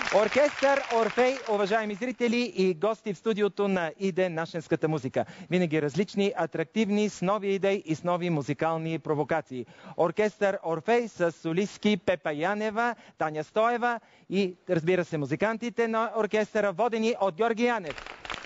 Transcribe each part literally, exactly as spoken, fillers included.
Оркестър Орфей, уважаеми зрители и гости в студиото на ИДЕ Нашенската музика. Винаги различни, атрактивни, с нови идеи и с нови музикални провокации. Оркестър Орфей с солистки Пепа Янева, Таня Стоева и, разбира се, музикантите на оркестъра, водени от Георги Янев.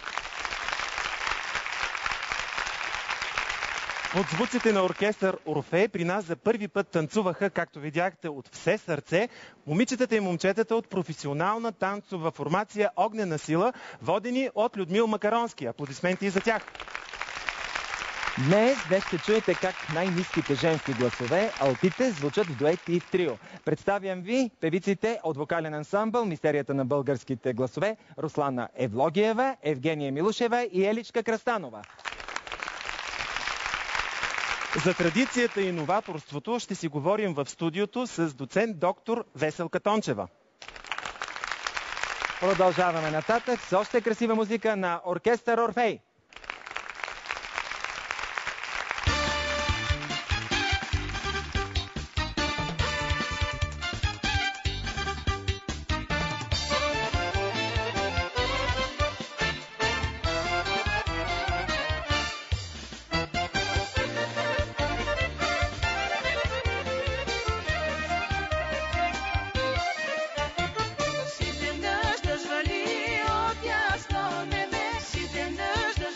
Под звуците на оркестър Орфей при нас за първи път танцуваха, както видяхте, от все сърце, момичетата и момчетата от професионална танцова формация Огнена сила, водени от Людмил Макаронски. Аплодисменти и за тях! Днес, днес ще чуете как най-ниските женски гласове, алтите, звучат в дует и в трио. Представям ви певиците от вокален ансамбъл Мистерията на българските гласове Руслана Евлогиева, Евгения Милушева и Еличка Кръстанова. За традицията и новаторството ще си говорим в студиото с доцент доктор Веселка Тончева. Продължаваме нататък с още красива музика на оркестър Орфей. Si te ndësh të zhvëli, o t'jasno me me. Si te ndësh të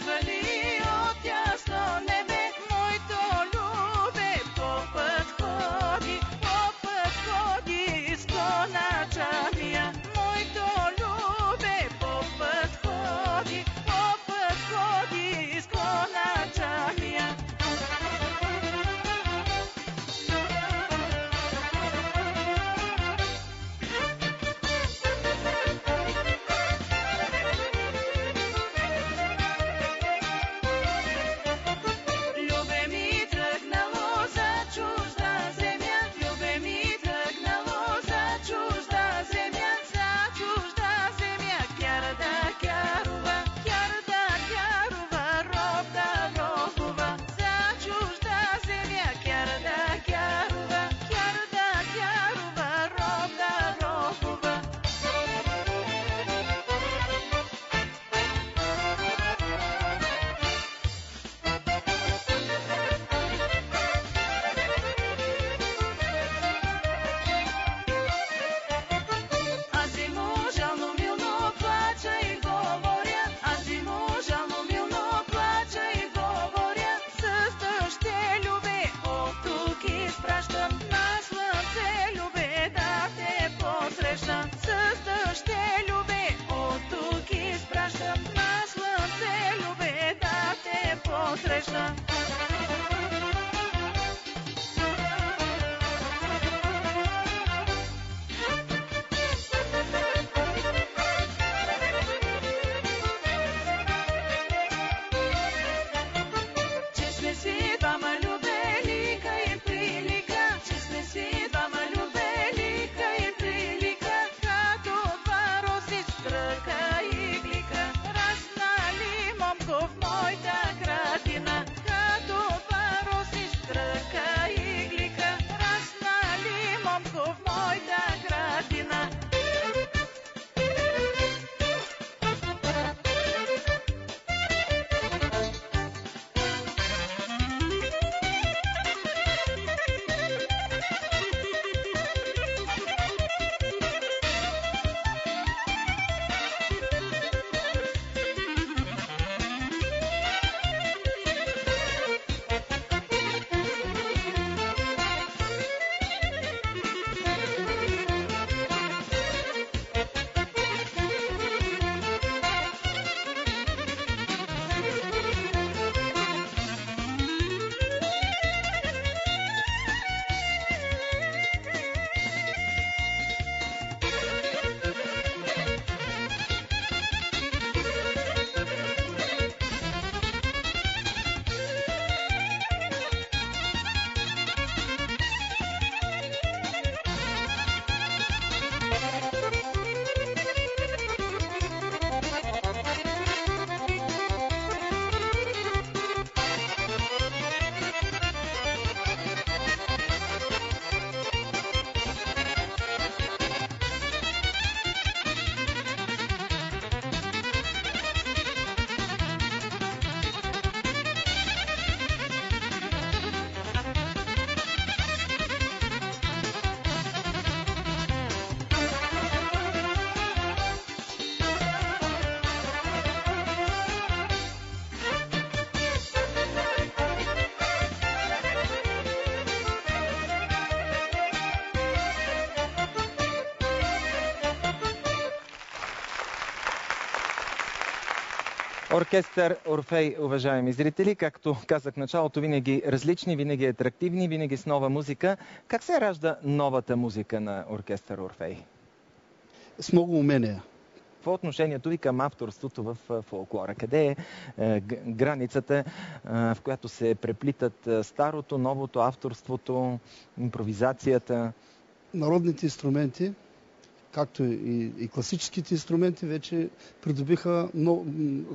Оркестър Орфей, уважаеми зрители, както казах в началото, винаги различни, винаги атрактивни, винаги с нова музика. Как се ражда новата музика на оркестър Орфей? С много умения. Какво е отношението ви към авторството в фолклора? Къде е, е границата, е, в която се преплитат старото, новото, авторството, импровизацията? Народните инструменти, както и, и класическите инструменти, вече придобиха много,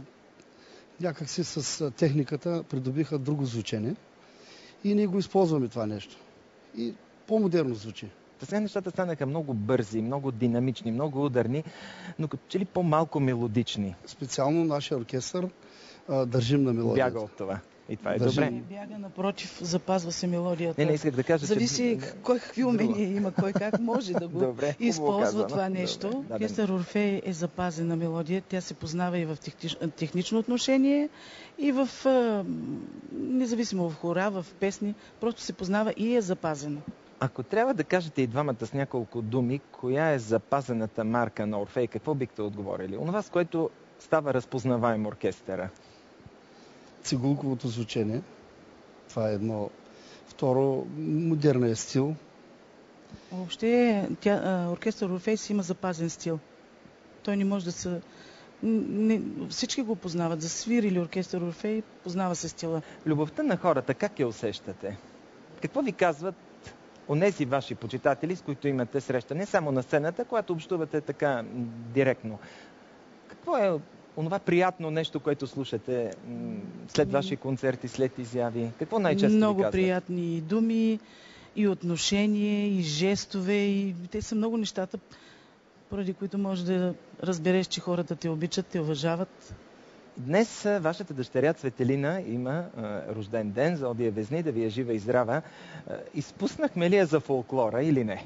някакси с техниката придобиха друго звучене и ние го използваме това нещо. И по-модерно звучи. Сега нещата станаха много бързи, много динамични, много ударни, но като че ли по-малко мелодични. Специално нашия оркестър а, държим на мелодията. Бяга от това. И това е Държим. добре. Не бяга, напротив, запазва се мелодията. Не, не исках да кажа, Зависи че... кой какви умения има, кой как може да го Добре, използва казано. това нещо. Добре, да, Оркестър Орфей е запазена мелодия. Тя се познава и в технич... технично отношение, и в а, независимо в хора, в песни. Просто се познава и е запазена. Ако трябва да кажете и двамата с няколко думи, коя е запазената марка на Орфей, какво бихте отговорили? Онова, с което става разпознаваем оркестъра. Цигулковото звучение. Това е едно. Второ, модерният стил. Въобще тя, а, оркестър Орфей си има запазен стил. Той не може да се... Не, всички го познават. За свирили оркестър Орфей, познава се стила. Любовта на хората, как я усещате? Какво ви казват онези ваши почитатели, с които имате среща? Не само на сцената, когато общувате така директно. Какво е онова приятно нещо, което слушате след ваши концерти, след изяви? Какво най-често Много ви казват? приятни думи, и отношения, и жестове, и те са много нещата, поради които можеш да разбереш, че хората те обичат, те уважават. Днес вашата дъщеря Цветелина има а, рожден ден, за Одия Везни, да ви е жива и здрава. А, изпуснахме ли я за фолклора или не?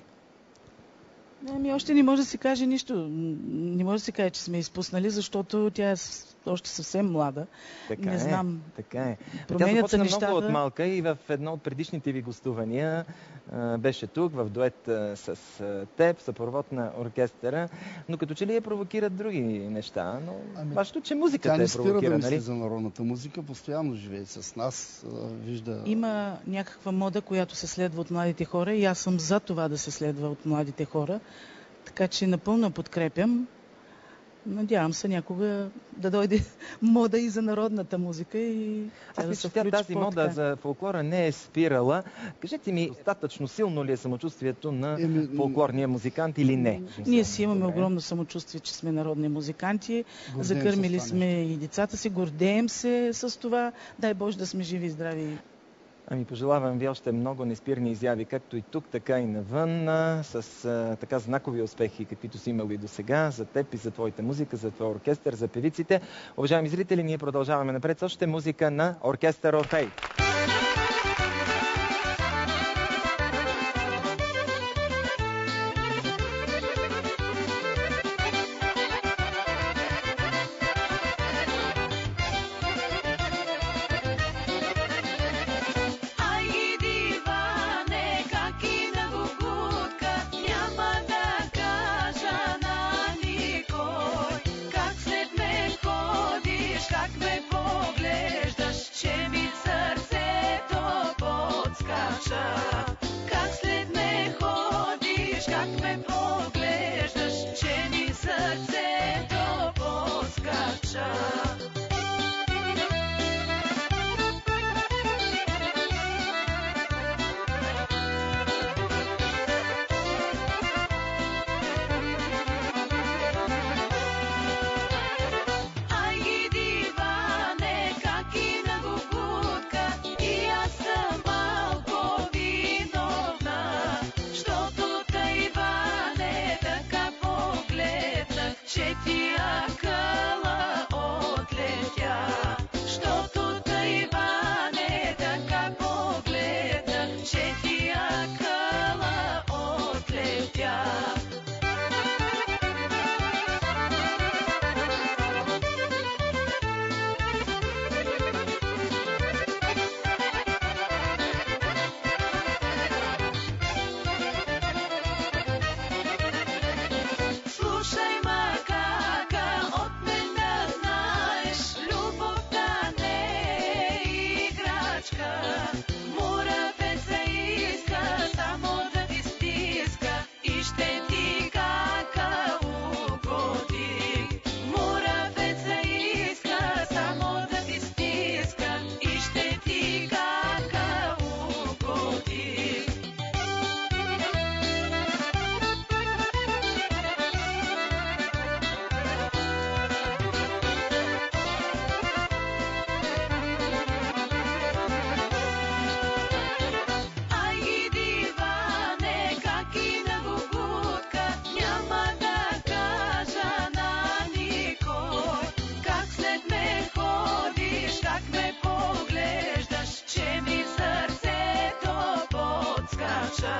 Ами още не може да се каже нищо. Не може да се каже, че сме изпуснали, защото тя е още съвсем млада. Така не е, знам. така е. Тя Променят се започна нещата. много от малка и в едно от предишните ви гостувания а, беше тук, в дует а, с а, теб, съпровод на оркестъра, но като че ли я провокират други неща, но Ами, важно, че музиката Тя не е спира провокира, да мисли нали? за народната музика, постоянно живее с нас, вижда... Има някаква мода, която се следва от младите хора, и аз съм за това да се следва от младите хора. Така че напълно подкрепям. Надявам се някога да дойде мода и за народната музика и тя Аз да мисля, се че тя включи тази мода по-така. за фолклора не е спирала. Кажете ми, достатъчно силно ли е самочувствието на Еми, фолклорния музикант или не? Ние си имаме Добре. огромно самочувствие, че сме народни музиканти. Гордеем се Закърмили с това сме и децата си, гордеем се с това. Дай Боже да сме живи и здрави. Ами пожелавам ви още много неспирни изяви, както и тук, така и навън, а, с а, така знакови успехи, каквито си имали до сега, за теб и за твоята музика, за твоя оркестър, за певиците. Уважаеми зрители, ние продължаваме напред с още музика на оркестър Орфей. Как ме поглеждаш, че ми сърце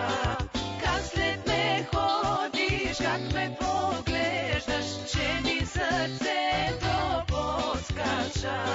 Как след ме ходиш, как ме поглеждаш, че ми сърцето подскача.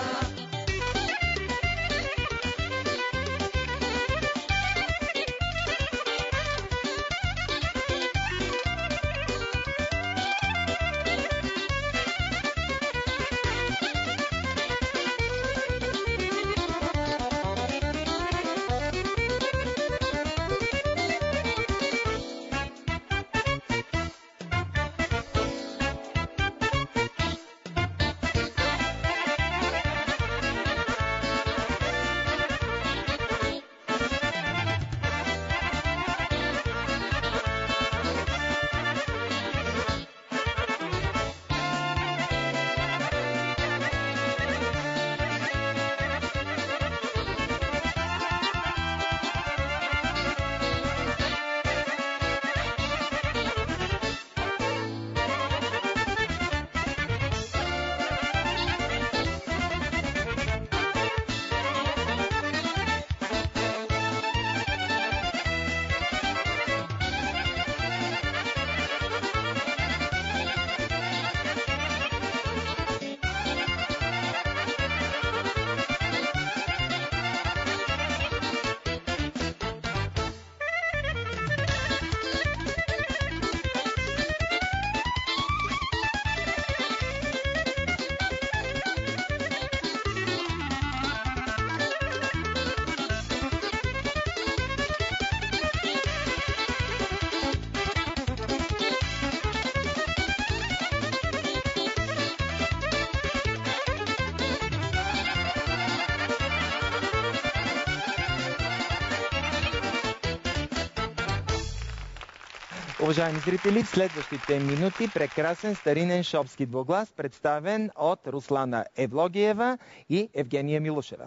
Уважаеми зрители, в следващите минути прекрасен старинен шопски двуглас, представен от Руслана Евлогиева и Евгения Милушева.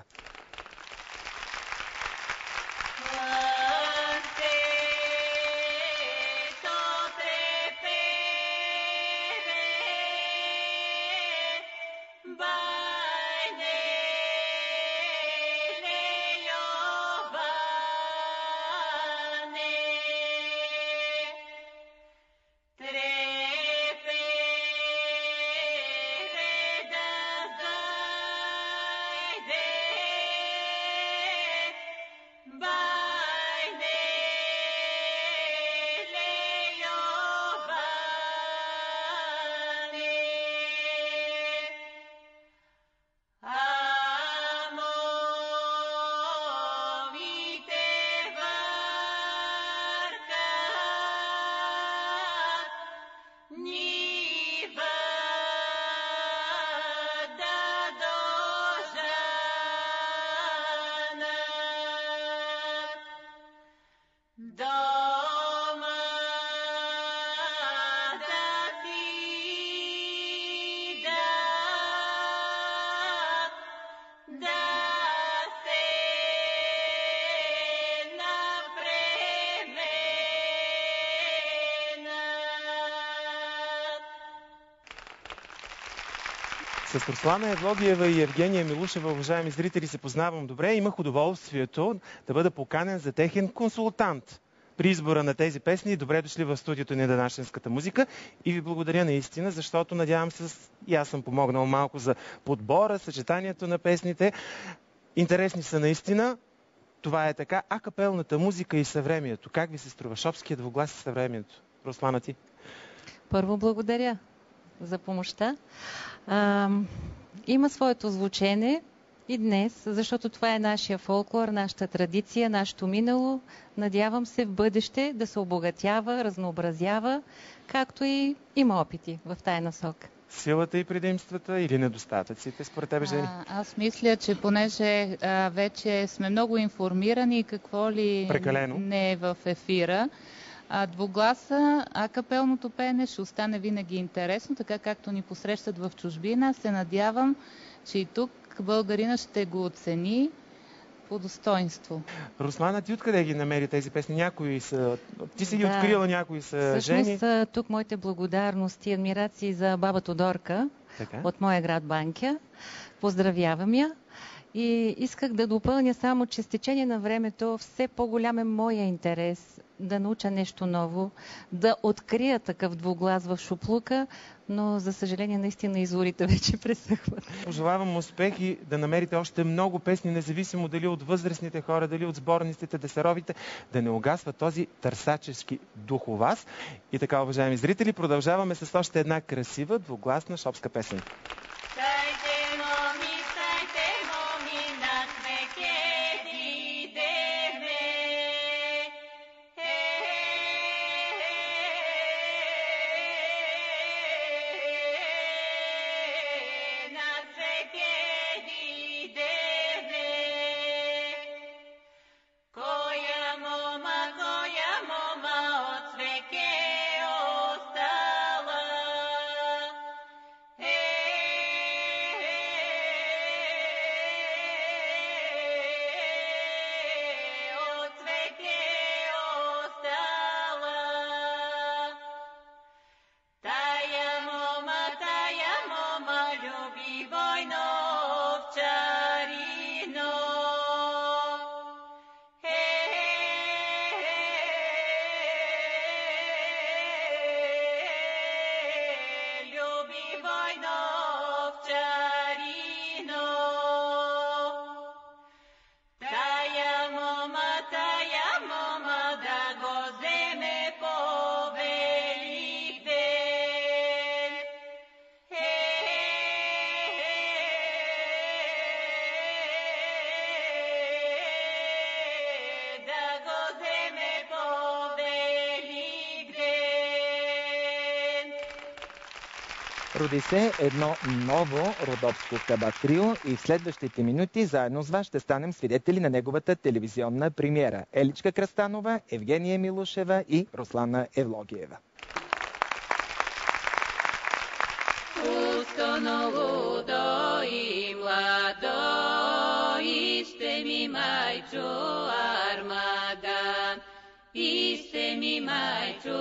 С Руслана Евлогиева и Евгения Милушева, уважаеми зрители, се познавам добре. Имах удоволствието да бъда поканен за техен консултант при избора на тези песни. Добре дошли в студиото ни на Нашенската музика и ви благодаря наистина, защото надявам се и аз съм помогнал малко за подбора, съчетанието на песните. Интересни са наистина. Това е така. А капелната музика и съвремието. Как ви се струва? Шопският двуглас и съвремието. Руслана, ти? Първо благодаря за помощта. А, има своето звучене и днес, защото това е нашия фолклор, нашата традиция, нашето минало. Надявам се в бъдеще да се обогатява, разнообразява, както и има опити в тая насока. Силата и предимствата или недостатъците, според тебе, Жени? А, аз мисля, че понеже а, вече сме много информирани какво ли Прекалено. не е в ефира, а двугласа, акапелното пеене ще остане винаги интересно, така както ни посрещат в чужбина. Се надявам, че и тук българина ще го оцени по достоинство. Руслана, ти откъде ги намери тези песни? Някои са... Ти си ги Да. открила, някои са Жени. Всъщност тук моите благодарности и адмирации за баба Тодорка Така. от моя град Банкя. Поздравявам я. И исках да допълня само, че с течение на времето все по-голям е моя интерес да науча нещо ново, да открия такъв двуглас в шуплука, но за съжаление наистина изворите вече пресъхват. Пожелавам успех и да намерите още много песни, независимо дали от възрастните хора, дали от сборниците, да се ровите, да не угасва този търсачески дух у вас. И така, уважаеми зрители, продължаваме с още една красива двугласна шопска песен. Роди се едно ново родопско кабат трио и в следващите минути заедно с вас ще станем свидетели на неговата телевизионна премиера. Еличка Кръстанова, Евгения Милушева и Руслана Евлогиева. Пустоно лудо и младо, ище ми майчо армаган, ище ми майчо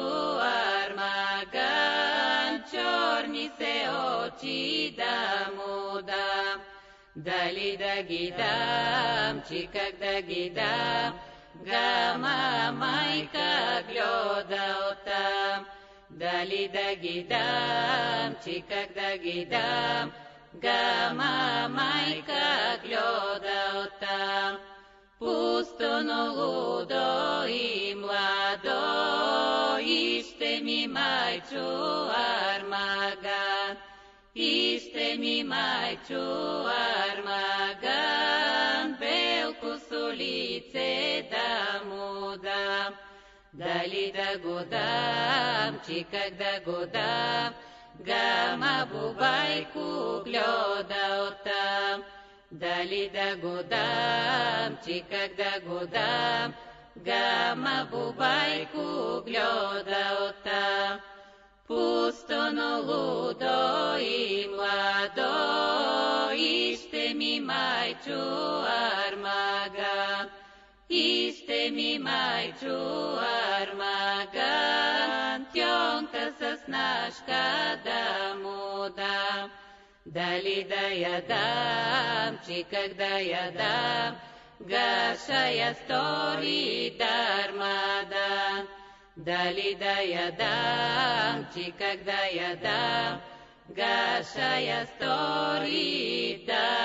армаган, черни се очи да му дам, дали да ги дам, чи как да ги дам, гама майка гледа оттам, дали да ги дам, чи как да ги дам, гама майка гледа оттам. Пустоно лудо и младо, ище ми майчо армаган, ище ми майчо армаган, белко солице да му дам, дали да го дам, чи как да го дам, гама бубайко гледа оттам, дали да го дам, чи как да го дам, гама бубайко гледа оттам. Пустоно лудо и младо, ище ми майчо армаган, ище ми майчо армаган, тьонка с нашка да му дам, дали да я дам, чи как да я дам, гаша я стори дармадан, дали да я дам, чи как да я дам, гаша я стори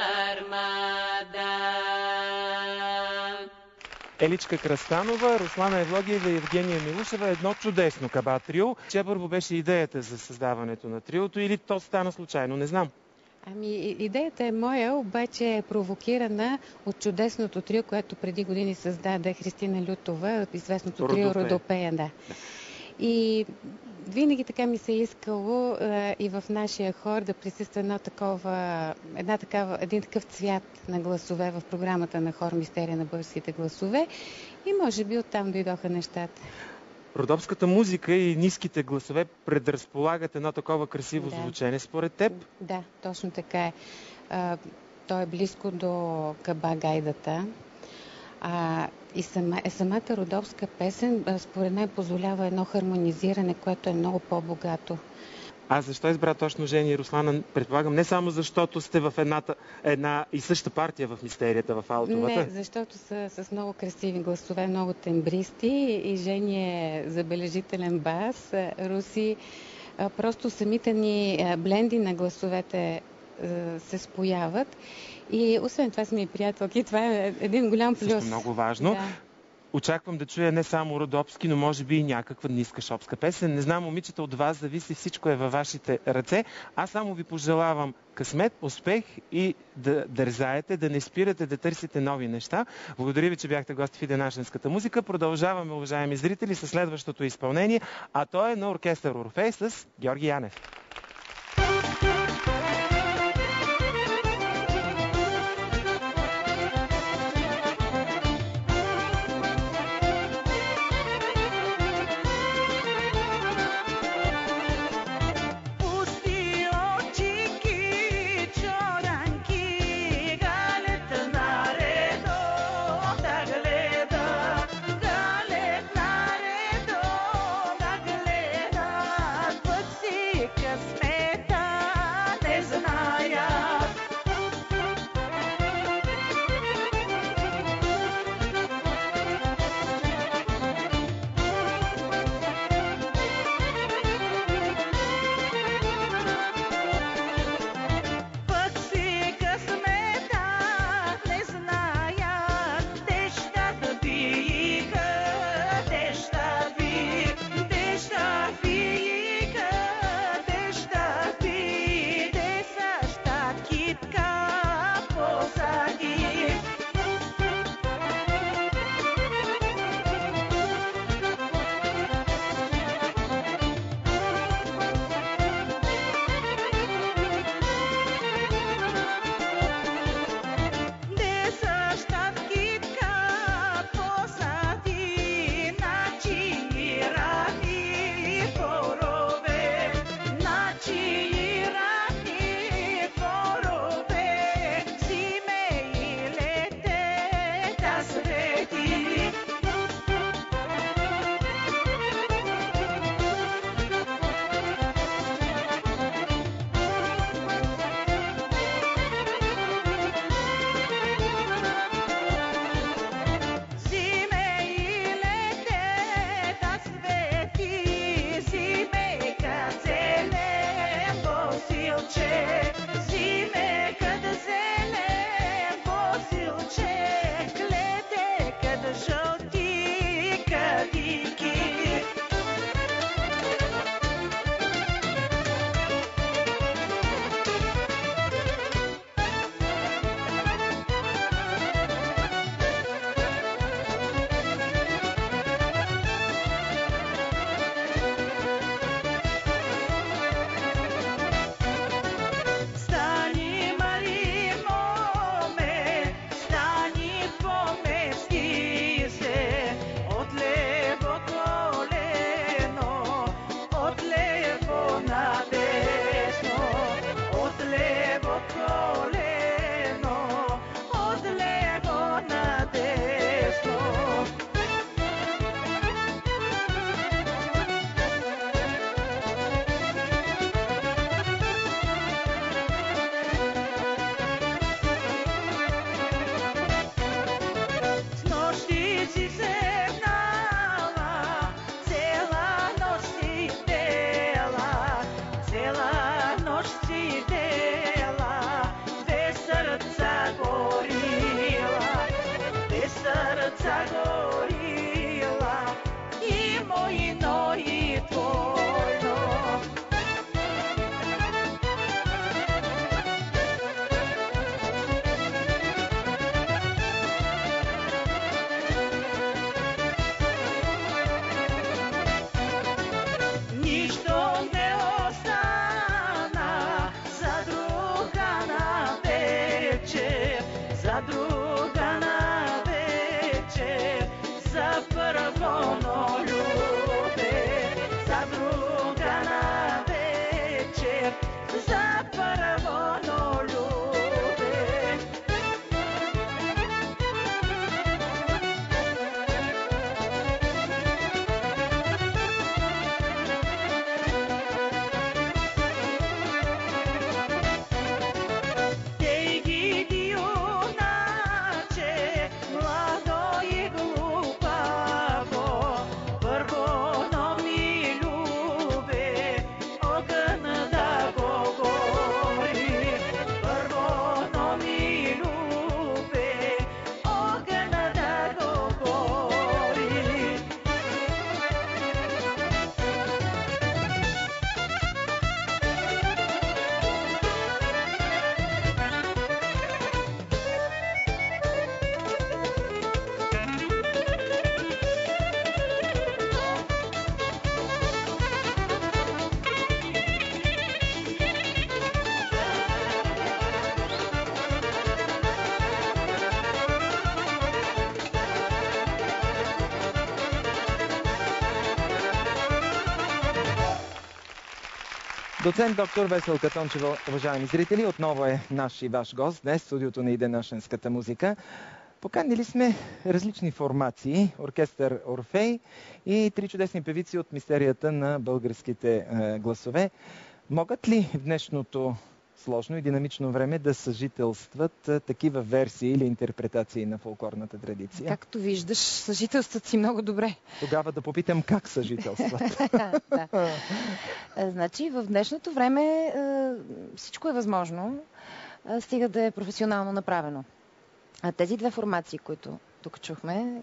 дармадан. Еличка Кръстанова, Руслана Евлогиева и Евгения Милушева. Едно чудесно кабат трио. Че първо беше идеята за създаването на триото или то стана случайно? Не знам. Ами, идеята е моя, обаче е провокирана от чудесното трио, което преди години създаде Христина Лютова, известното трио Родопея. Да. И винаги така ми се е искало е, и в нашия хор да присъства едно такова, една такава, един такъв цвят на гласове в програмата на хор Мистерия на българските гласове и може би оттам дойдоха нещата. Родопската музика и ниските гласове предразполагат едно такова красиво да. звучене според теб? Да, точно така е. А, то е близко до каба гайдата. А, и сама, е, самата родопска песен, според мен, позволява едно хармонизиране, което е много по-богато. А защо избра точно Жени и Руслана? Предполагам, не само защото сте в едната, една и съща партия в мистерията, в алтовата. Не, защото са с много красиви гласове, много тембристи и Жени е забележителен бас. Руси, просто самите ни бленди на гласовете се спояват. И освен това сме и приятелки. Това е един голям плюс. Също много важно. Да. Очаквам да чуя не само родопски, но може би и някаква ниска шопска песен. Не знам, момичета, от вас зависи, всичко е във вашите ръце. Аз само ви пожелавам късмет, успех и да дързаете, да не спирате да търсите нови неща. Благодаря ви, че бяхте гости в И Д Нашенската музика. Продължаваме, уважаеми зрители, със следващото изпълнение, а то е на оркестър Орфей с Георги Янев. Yes. Доцент доктор Веселка Тончева, уважаеми зрители, отново е наш и ваш гост днес в студиото на ИДЕ Нашенската музика. Поканили сме различни формации, оркестър Орфей и три чудесни певици от мистерията на българските е, гласове. Могат ли в днешното сложно и динамично време да съжителстват е, такива версии или интерпретации на фолклорната традиция? Както виждаш, съжителстват си много добре. Тогава да попитам как съжителстват. Да. Значи, в днешното време е, всичко е възможно, е, стига да е професионално направено. А тези две формации, които тук чухме,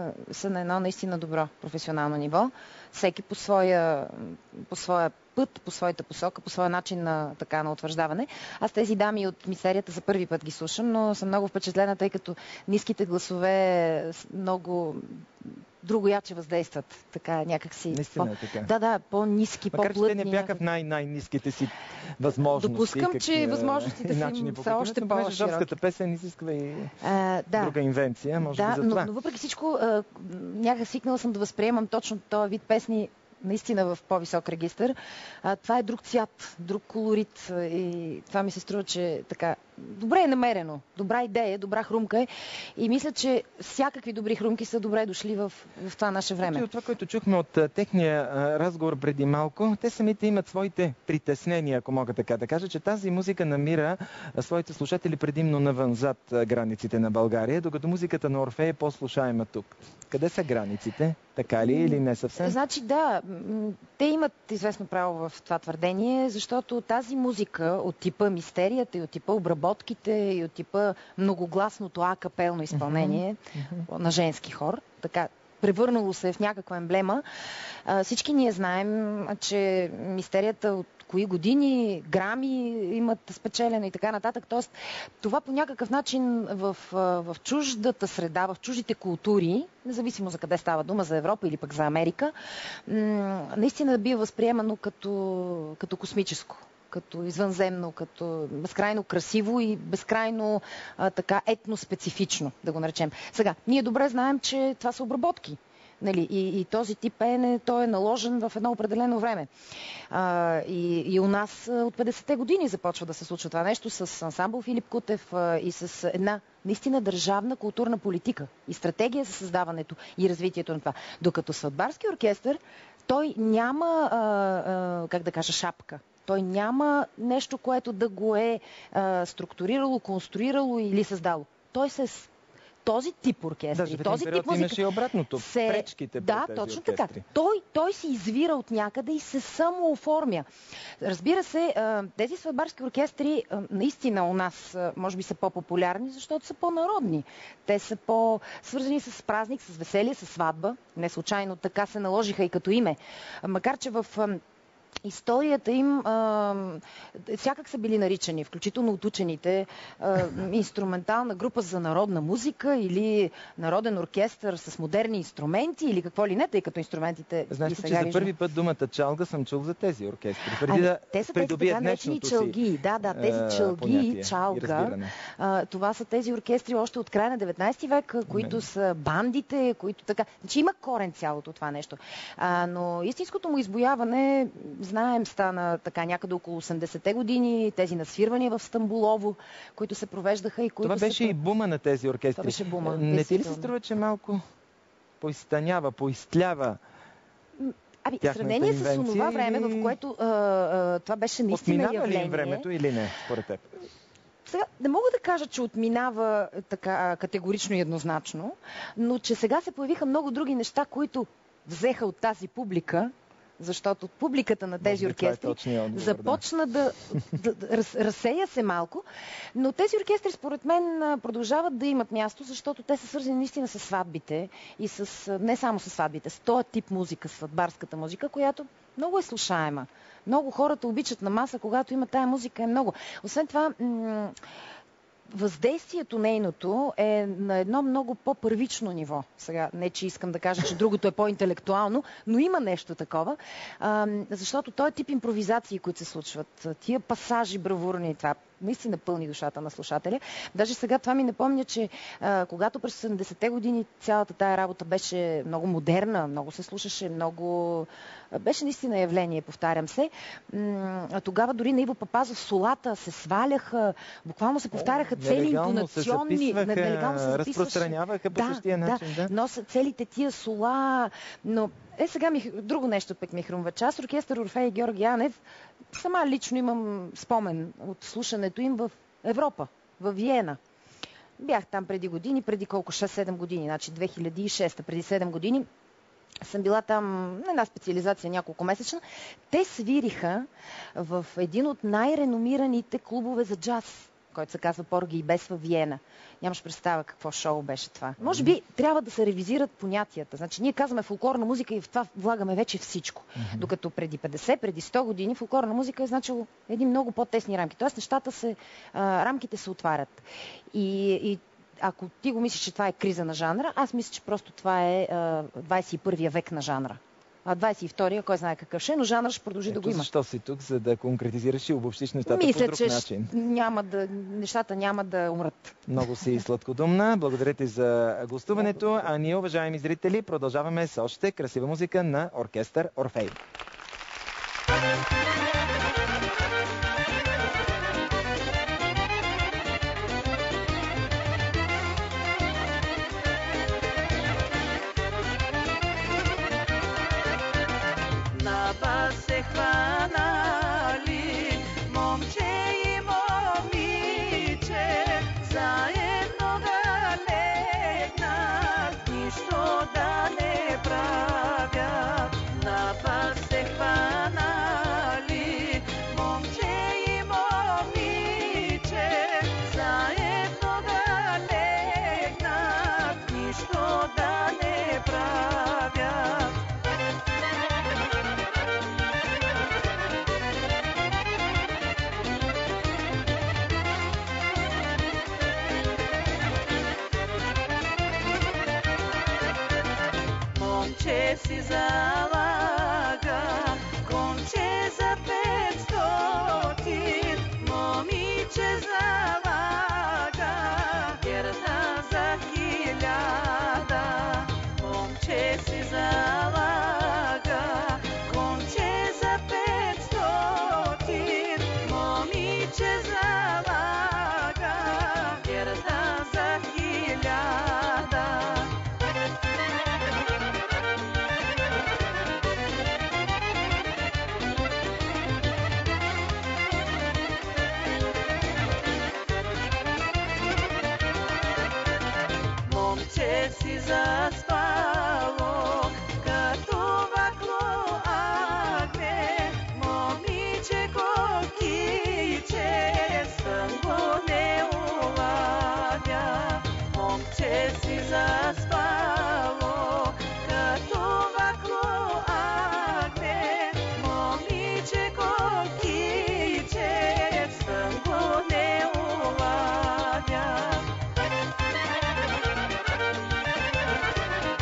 са на едно наистина добро професионално ниво. Всеки по своя, по своя път, по своята посока, по своя начин на, така, на утвърждаване. Аз тези дами от мистерията за първи път ги слушам, но съм много впечатлена, тъй като ниските гласове много другояче въздействат. Така, някакси. Наистина по... е така. Да, да, по-ниски, макар, по-плътни. Макар, че те не бяха в най-най-ниските си възможности. Допускам, как, че възможностите са им все още по-широки. Жорската песен изисква и а, да. друга инвенция, може да, би за това. Но, но въпреки всичко, а, някак свикнала съм да възприемам точно този вид песни наистина в по-висок регистър. А, това е друг цвят, друг колорит и това ми се струва, че така добре е намерено, добра идея, добра хрумка е и мисля, че всякакви добри хрумки са добре дошли в, в това наше време. И от това, което чухме от техния а, разговор преди малко, те самите имат своите притеснения, ако мога така да кажа, че тази музика намира а, своите слушатели предимно навън, зад а, границите на България, докато музиката на Орфей е по-слушаема тук. Къде са границите? Така ли или не съвсем? Значи да, те имат известно право в това твърдение, защото тази музика от типа мистерията и от типа обработките и от типа многогласното акапелно изпълнение mm-hmm. на женски хор, така превърнало се в някаква емблема. А, всички ние знаем, че мистерията от кои години, грами имат спечелено и така нататък. Тоест, това по някакъв начин в, в чуждата среда, в чуждите култури, независимо за къде става дума, за Европа или пък за Америка, наистина бива възприемано като, като космическо, като извънземно, като безкрайно красиво и безкрайно а, така етноспецифично, да го наречем. Сега, ние добре знаем, че това са обработки. Нали, и, и този тип пеене, той е наложен в едно определено време. А, и, и у нас от петдесетте години започва да се случва това нещо с ансамбъл Филип Кутев а, и с една наистина държавна културна политика и стратегия за създаването и развитието на това. Докато Сватбарски оркестър, той няма, а, а, как да кажа, шапка. Той няма нещо, което да го е а, структурирало, конструирало или създало. Той се този тип оркестри, да, този тип музика имаше и обратното, се... пречките да, тези точно оркестри. така. Той, той се извира от някъде и се самооформя. Разбира се, тези сватбарски оркестри наистина у нас може би са по-популярни, защото са по-народни. Те са по-свързани с празник, с веселие, с сватба. Не случайно така се наложиха и като име. Макар че в историята им а, всякак са били наричани, включително от учените, а, инструментална група за народна музика или народен оркестър с модерни инструменти или какво ли не, тъй като инструментите Знаете, и сега че за виждам. първи път думата чалга съм чул за тези оркестри. Преди ами, да те са тези така наречени чалги. Да, да, тези чалги, чалга. А, това са тези оркестри още от края на деветнайсети век, които не. са бандите, които така... Значи има корен цялото това нещо. А, но истинското му избояване, знаем, стана така някъде около осемдесетте години, тези насвирвания в Стамбулово, които се провеждаха и които Това беше се... и бума на тези оркестри. Това беше бума. Не ти ли се струва, че малко поизтънява, поизтлява? Ами, в сравнение с онова време, или... в което а, а, това беше наистина Отминава явление... ли им времето или не, според теб? Сега, не мога да кажа, че отминава така категорично и еднозначно, но че сега се появиха много други неща, които взеха от тази публика, защото публиката на тези оркестри е отговор, започна да, да, да раз, разсея се малко, но тези оркестри според мен продължават да имат място, защото те са свързани наистина с сватбите и с, не само с сватбите, с този тип музика, сватбарската музика, която много е слушаема. Много хората обичат на маса, когато има тая музика, е много. Освен това, м- въздействието нейното е на едно много по-първично ниво. Сега, не че искам да кажа, че другото е по-интелектуално, но има нещо такова, а, защото той е тип импровизации, които се случват. Тия пасажи бравурни, това наистина пълни душата на слушателя. Даже сега това ми напомня, че а, когато през седемдесетте години цялата тая работа беше много модерна, много се слушаше, много... Беше наистина явление, повтарям се. М- тогава дори на Иво Папазов солата се сваляха, буквално се повтаряха О, цели нелегално интонационни... се записваха, нелегално се разпространяваха по да, същия начин. Да, Да, носят целите тия сола, но е сега ми, друго нещо пък ми хрумва. Част оркестър Орфей и Георги Янев, сама лично имам спомен от слушането им в Европа, в Виена. Бях там преди години, преди колко? шест-седем години, значи две хиляди и шеста, преди седем години. Съм била там на една специализация няколко месечна. Те свириха в един от най-реномираните клубове за джаз, който се казва Порги и Бес във Виена. Нямаш представа какво шоу беше това. Може би трябва да се ревизират понятията. Значи ние казваме фолклорна музика и в това влагаме вече всичко. Mm-hmm. Докато преди петдесет, преди сто години фолклорна музика е значило едни много по-тесни рамки. Тоест нещата се, а, рамките се отварят. И, и ако ти го мислиш, че това е криза на жанра, аз мисля, че просто това е а, двадесет и първия век на жанра. А двадесет и втория, кой знае какъв ще, но жанър ще продължи Ето да го има. Защо си тук, за да конкретизираш и обобщиш нещата Мисля, по друг че начин? няма да, нещата няма да умрат. Много си сладкодумна. Благодаря ти за гостуването. А ние, уважаеми зрители, продължаваме с още красива музика на оркестър Орфей. На бас се хванали момче и момиче, заедно да легнат, нищо да не правят. На бас се хванали момче и момиче, заедно да легнат, нищо да не правят. Момче си залага, конче за петстотин, момиче залага, герда за хиляда. Момче си залага, конче за петстотин, момиче залага, герда за хиляда. Момче си заспало, като вакло агне, момиче кокиче, сън го не улавя. Момче си заспало, като вакло агне, момиче кокиче, сън го не улавя.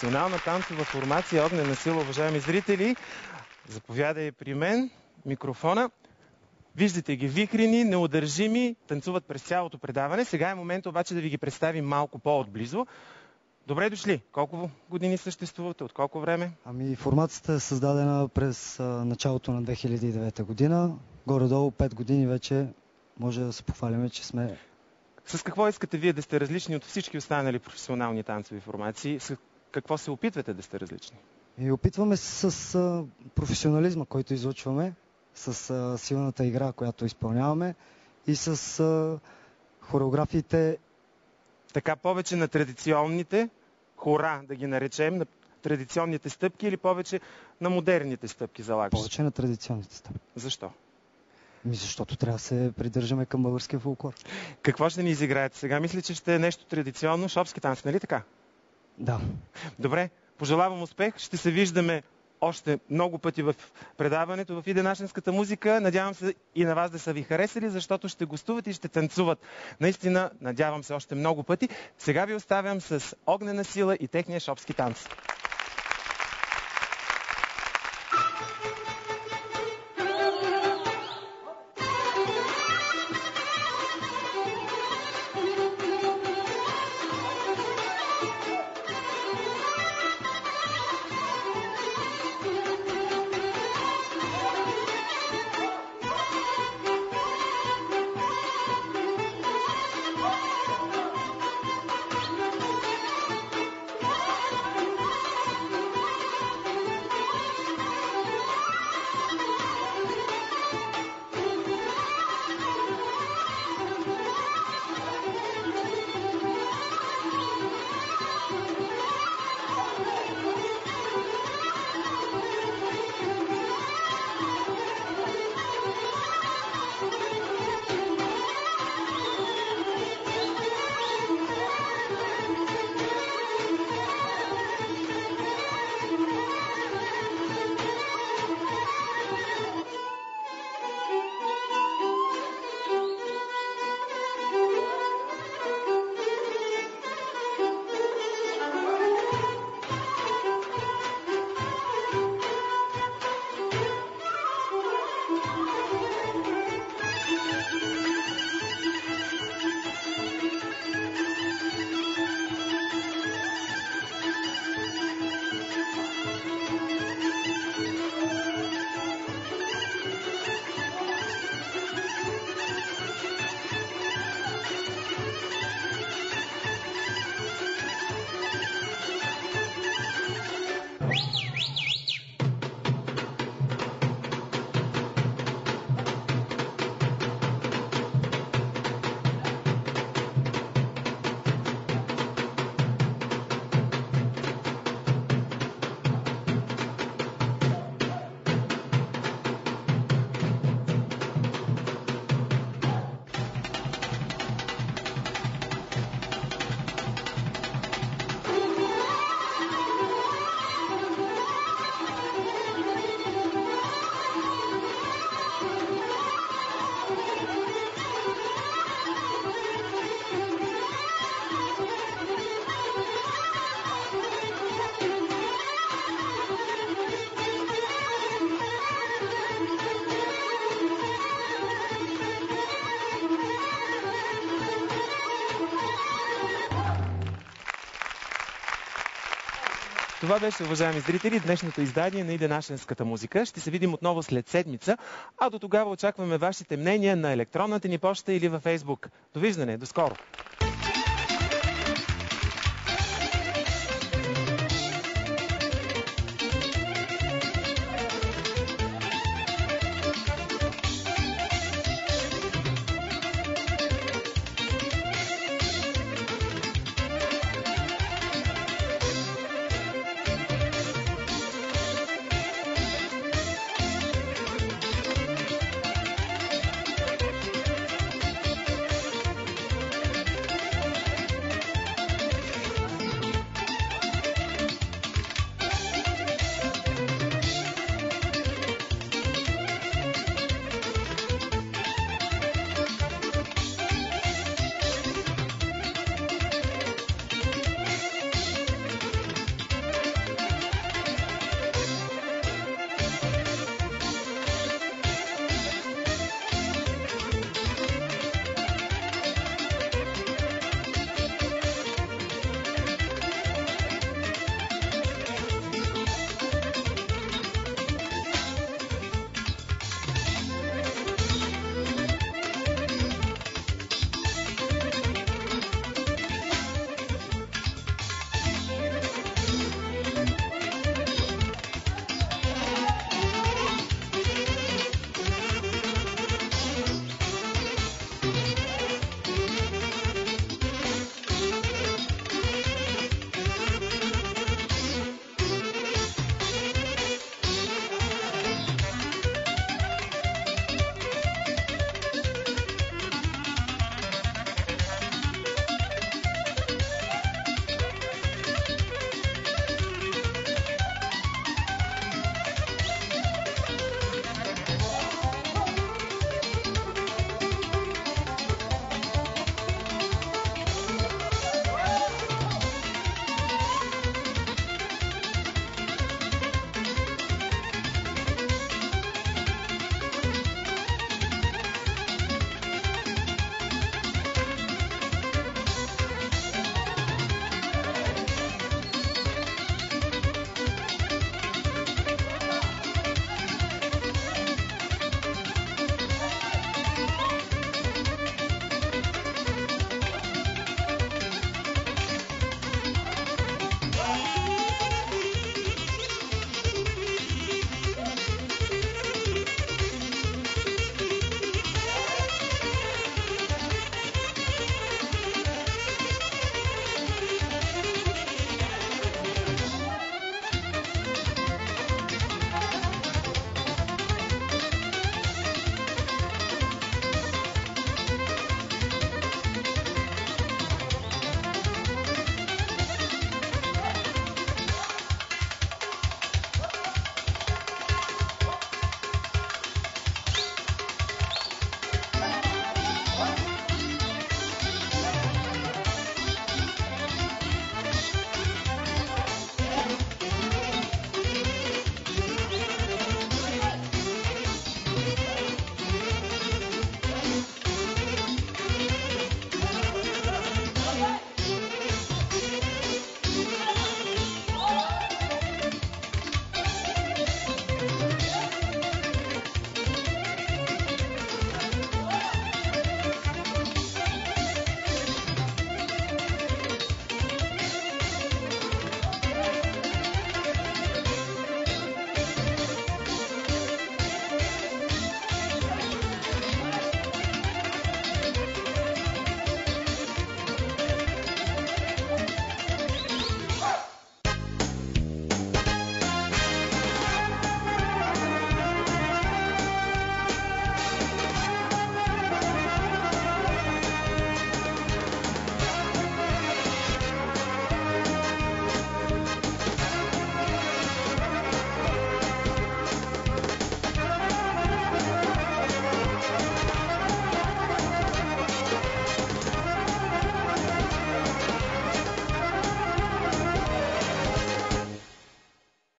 професионална танцова формация Огнена сила, уважаеми зрители. Заповядай при мен микрофона. Виждате ги вихрени, неудържими, танцуват през цялото предаване. Сега е момент обаче да ви ги представим малко по-отблизо. Добре дошли! Колко години съществувате? От колко време? Ами формацията е създадена през а, началото на две хиляди и девета година. Горе-долу пет години вече може да се похвалиме, че сме... С какво искате вие да сте различни от всички останали професионални танцови формации? С какво се опитвате да сте различни? И опитваме се с а, професионализма, който излъчваме, с а, силната игра, която изпълняваме и с а, хореографиите. Така повече на традиционните хора, да ги наречем, на традиционните стъпки или повече на модерните стъпки залагаш? Повече на традиционните стъпки. Защо? Ми защото трябва да се придържаме към българския фолклор. Какво ще ни изиграете сега? Мисля, че ще е нещо традиционно, шопски танц, нали така? Да. Добре, пожелавам успех. Ще се виждаме още много пъти в предаването в Иде Нашенската музика. Надявам се и на вас да са ви харесали, защото ще гостуват и ще танцуват. Наистина, надявам се още много пъти. Сега ви оставям с Огнена сила и техния шопски танц. Това беше, уважаеми зрители, днешното издание на Иде Нашенската музика. Ще се видим отново след седмица, а до тогава очакваме вашите мнения на електронната ни поща или във Фейсбук. Довиждане, до скоро!